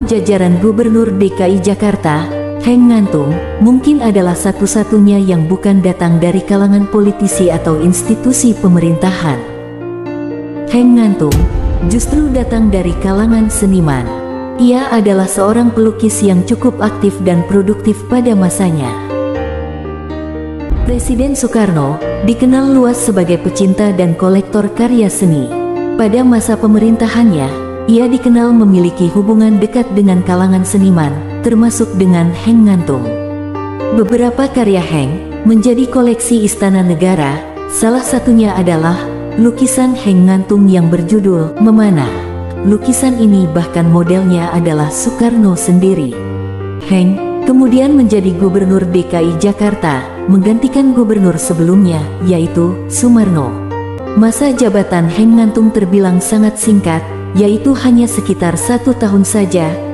jajaran Gubernur DKI Jakarta, Heng Ngantung, mungkin adalah satu-satunya yang bukan datang dari kalangan politisi atau institusi pemerintahan. Heng Ngantung justru datang dari kalangan seniman. Ia adalah seorang pelukis yang cukup aktif dan produktif pada masanya. Presiden Soekarno dikenal luas sebagai pecinta dan kolektor karya seni. Pada masa pemerintahannya, ia dikenal memiliki hubungan dekat dengan kalangan seniman, termasuk dengan Heng Ngantung. Beberapa karya Heng menjadi koleksi Istana Negara, salah satunya adalah lukisan Heng Ngantung yang berjudul Memanah. Lukisan ini bahkan modelnya adalah Soekarno sendiri. Heng kemudian menjadi Gubernur DKI Jakarta, menggantikan gubernur sebelumnya, yaitu Sumarno. Masa jabatan Heng Ngantung terbilang sangat singkat, yaitu hanya sekitar 1 tahun saja,